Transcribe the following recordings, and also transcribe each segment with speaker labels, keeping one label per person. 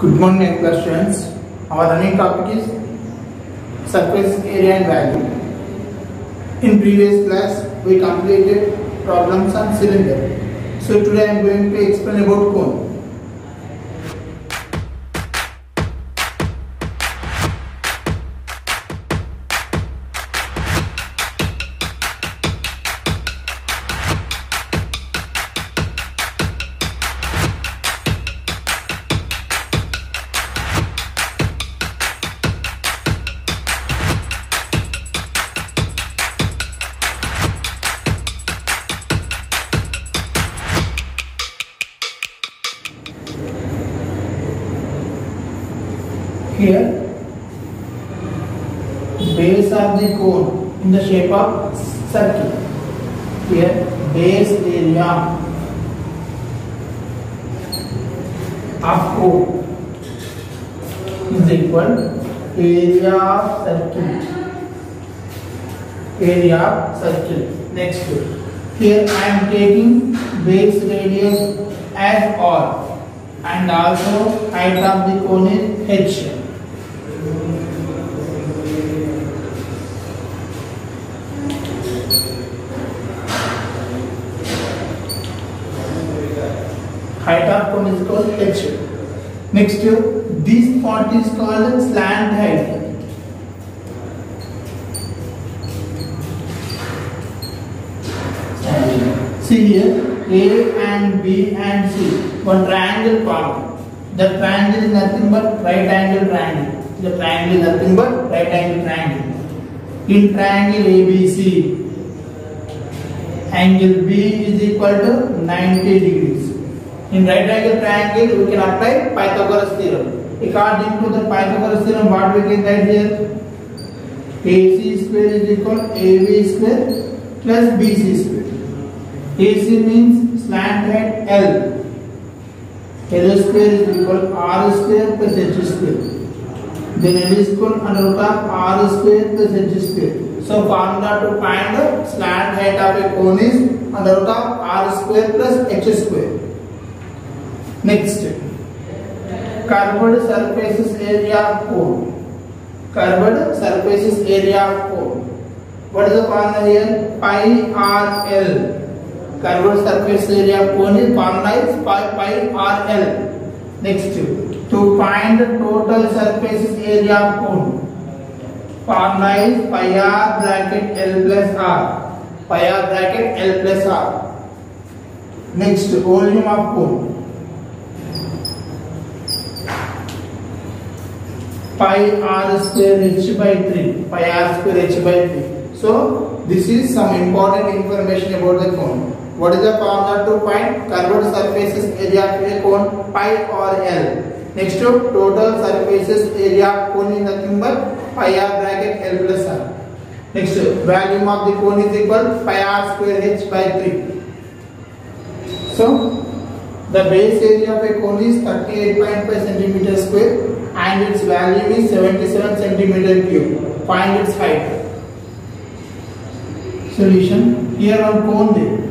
Speaker 1: Good morning, class students. Our running topic is surface area and value. In previous class, we completed problems on cylinder. So today I am going to explain about cone. Here, base of the cone in the shape of circle. Here, base area of cone is equal to area of circle. Area of circle. Next, here I am taking base radius as R and also height of the cone is H. Height of cone is called H. Next, this part is called slant height. See here, A and B and C, one triangle formed. The triangle is nothing but right angle triangle. The triangle is nothing but right angle triangle. In triangle ABC, angle B is equal to 90 degrees. In right angle triangle, we can apply Pythagoras theorem. According to the Pythagoras theorem, what we can write here? AC square is equal to AB square plus BC square. AC means slant height L. L square is equal to R square plus H square. Then L is equal to under root of R square plus H square. So formula to find the slant height of a cone is under root of R square plus H square. Next, curved surfaces area of cone. Curved surfaces area of cone. What is the formula here? Pi R L. Curved surface area of cone is formula is pi R L. Next, to find the total surfaces area of cone, formula is pi R bracket L plus R. Pi R bracket L plus R. Next, volume of cone. Pi R square H by 3. Pi R square H by 3. So, this is some important information about the cone. What is the formula to find curved surfaces area of a cone? Pi R L. Next, total surfaces area of cone is nothing but pi R bracket L plus R. Next, volume of the cone is equal to pi R square H by 3. So, the base area of a cone is 38.5 cm square and its volume is 77 cm cube. Find its height. Solution. Here on cone there.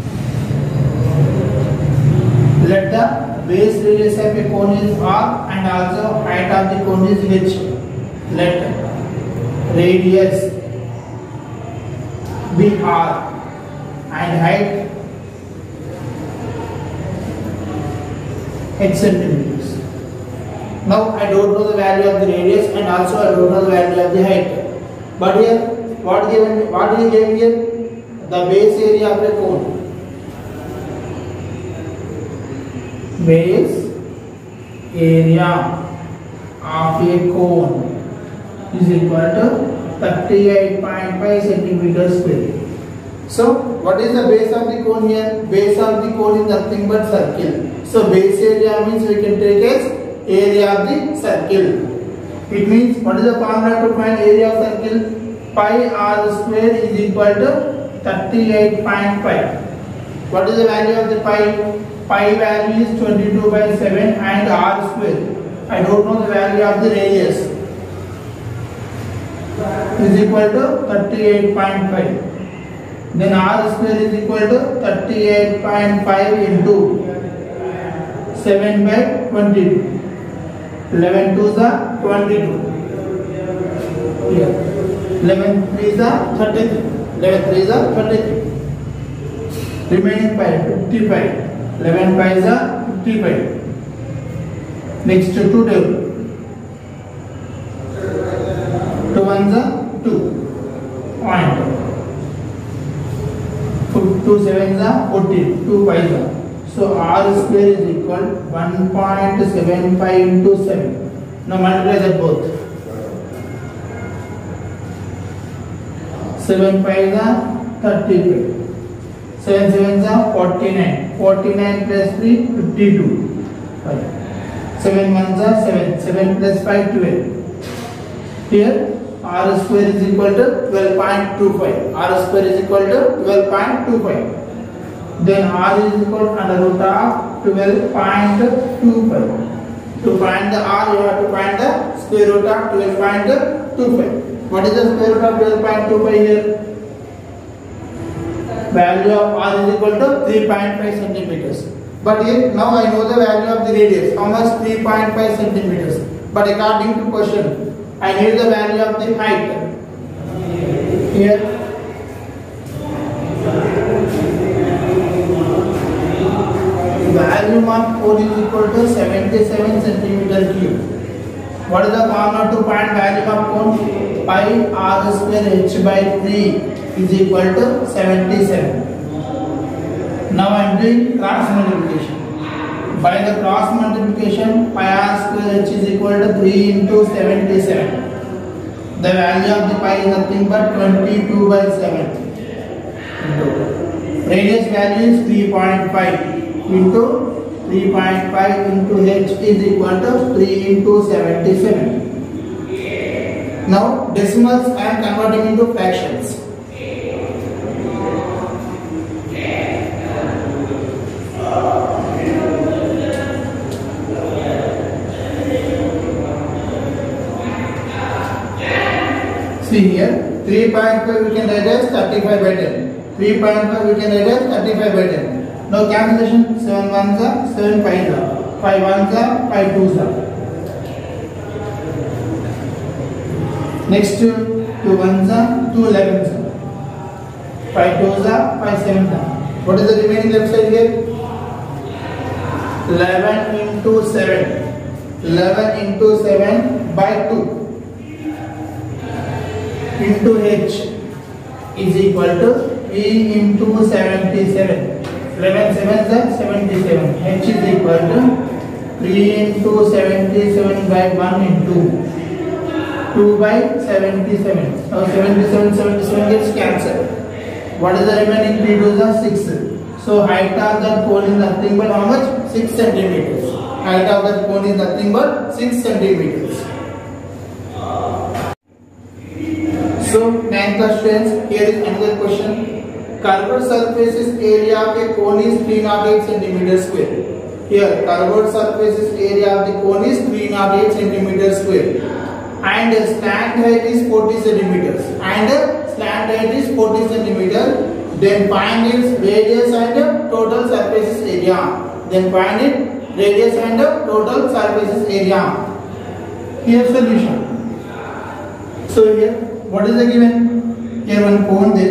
Speaker 1: Let the base radius of a cone is R and also height of the cone is H. Let radius be R and height H centimeters. Now I don't know the value of the radius and also I don't know the value of the height. But here, what is given here? The base area of a cone. Base area of a cone is equal to 38.5 centimeters square. So, what is the base of the cone here? Base of the cone is nothing but circle. So, base area means we can take as area of the circle. It means what is the formula to find area of circle? Pi R square is equal to 38.5. What is the value of the pi? Pi value is 22 by 7 and R square. I don't know the value of the radius. Is equal to 38.5. Then R square is equal to 38.5 into 7 by 22. 11 2s are 22. Here 11 3s are 33. 11 3s are 33. Remaining pi 55. 11 pi's are 55. Next 2 table. 2 1s are 2. Point. 2 7s are 14. 2 pi's are. So R square is equal 1.75 into 7. Now multiply that both. 7 pi's are 35. 7 7s are 49. 49 plus 3 52. 7 1s are 7. 7 plus 5 12. Here R square is equal to 12.25. R square is equal to 12.25. Then R is equal to under root of 12.25. To find the R, you have to find the square root of 12.25. What is the square root of 12.25 here? Value of R is equal to 3.5 centimeters. But here now I know the value of the radius. How much? 3.5 centimeters. But according to question, I need the value of the height. Here volume of cone is equal to 77 centimeter cube. What is the formula to find value of cone? Pi R square h by 3 is equal to 77. Now I am doing cross multiplication. By the cross multiplication, pi R square h is equal to 3 into 77. The value of the pi is nothing but 22 by 7. Radius value is 3.5 into 3.5 into h is equal to 3 into 77. Now decimals I am converting into fractions. See here 3.5 we can write as 35 by 10. 3.5 we can write as 35 by 10. Now cancellation 7 1s are 7 5s are 5 1s are 5 2s are. Next 2 1s are 2 11s are 5 2s are 5 7s are. What is the remaining left side here? 11 into 7. 11 into 7 by 2 into h is equal to 3 into 77. 11 7s are 77. H is equal to 3 into 77 by 1 into 2 by 77. Now 77 gets cancelled. What is the remaining? 3 2s are 6. So height of that cone is nothing but how much? 6 centimeters. Height of that cone is nothing but 6 centimeters. So 9th class students, here is another question. Curved surface's area of a cone is 308 centimeter square. Here curved surface's area of the cone is 308 centimeter square. And slant height is 40 centimeters. Then find its radius and total surface area. Here solution. So here what is the given? Here one cone there.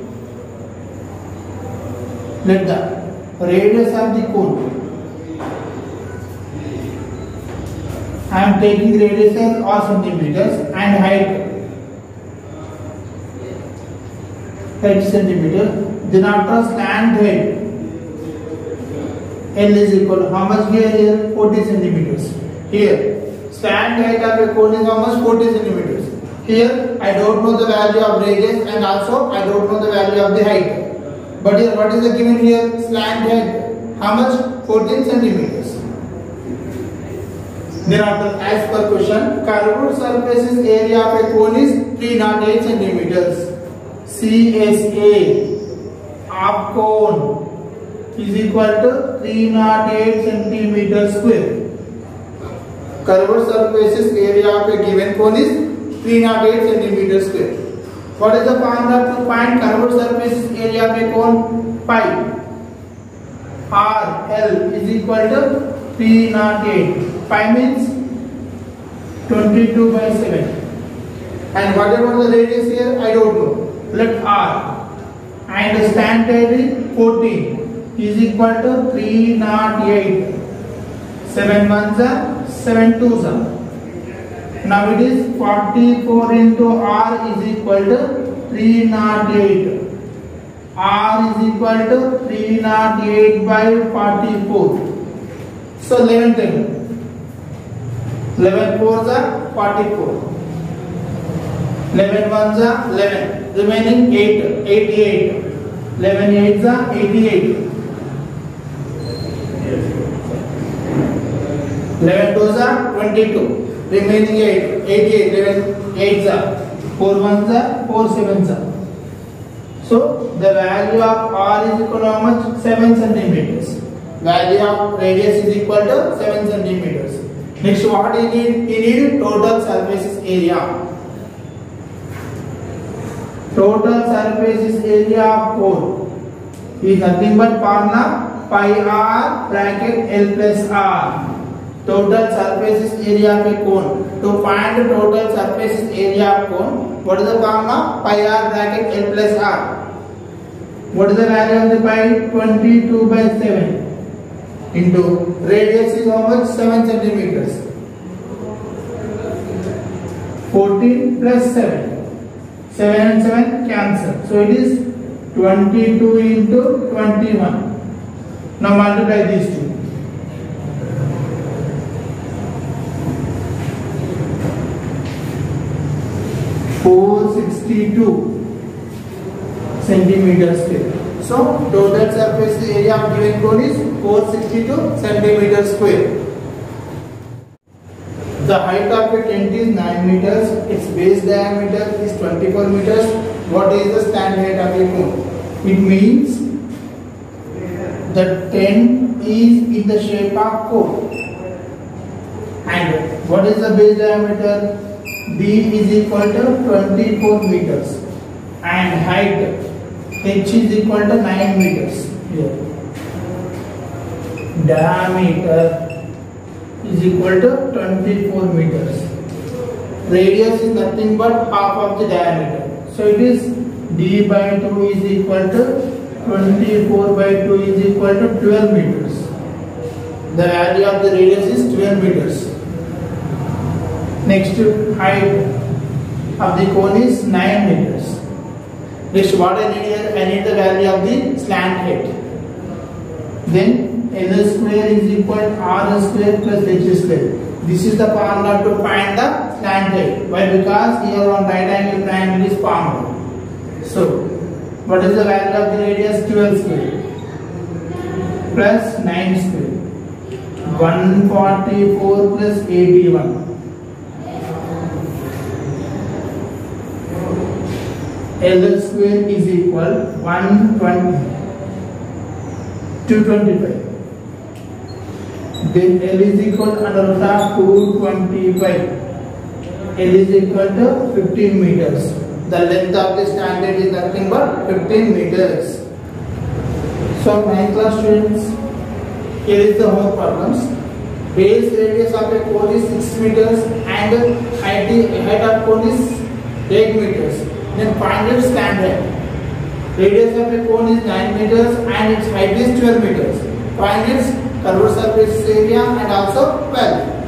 Speaker 1: Let the radius of the cone. I am taking radius as all centimeters and height 8 centimeter. Then after slant height L is equal to how much here? 40 centimeters. Here slant height of a cone is how much? 40 centimeters. Here I don't know the value of radius and also I don't know the value of the height. But here what is the given here? Slant height how much? 14 centimeters. Then after as per question, curved surface's area of a cone is 308 centimeters. CSA of cone is equal to 308 centimeters square. Curved surface's area of a given cone is 308 centimeters square. What is the formula to find curved surface's area of a cone? Pi R L is equal to 308. Pi means 22 by 7. And what about the radius here? I don't know. Let R. And the standard is 14 is equal to 308. 7 ones are 7 twos are. Now it is 44 into R is equal to 308. R is equal to 308 by 44. So 11 10. 11 fours are 44. 11 ones are 11. Remaining 8. 88. 11 eights are 88. 11 twos are 22. Remaining 8. 88. 11 eights are 4 ones are 4 sevens are. So the value of R is equal to how much? 7 centimeters. Value of radius is equal to 7 centimeters. Next, what he need? He need total surface area. Total surface area of cone is nothing but formula pi r bracket L plus R. Total surface area of a cone. To find the total surface area of cone, what is the formula? Pi r bracket L plus R. What is the value of the pi? 22 by 7 into radius is how much? 7 centimeters. 14 plus 7. 7 and 7 cancel. So it is 22 into 21. Now multiply these two. 462 centimeters square. So total surface area of given cone is 462 centimeters square. The height of a tent is 9 meters. Its base diameter is 24 meters. What is the stand height of a cone? It means the tent is in the shape of cone. And what is the base diameter? B is equal to 24 meters. And height H is equal to 9 meters. Here. Diameter is equal to 24 meters. Radius is nothing but half of the diameter. So it is D by 2 is equal to 24 by 2 is equal to 12 meters. The area of the radius is 12 meters. Next, height of the cone is 9 meters. Next, what I need here? I need the value of the slant height. Then L square is equal to R square plus H square. This is the formula to find the slant height. Why? Because here on right angle triangle is formed. So, what is the value of the radius? 12 square plus 9 square. 144 plus 81. L square is equal 225. Then L is equal under root of 225. L is equal to 15 meters. The length of the standard is nothing but 15 meters. So 9th class students, here is the whole problems. Base radius of a cone is 6 meters and height of cone is 8 meters. Then find its slant height. Radius of a cone is 9 meters and its height is 12 meters. Find its curved surface area and also value.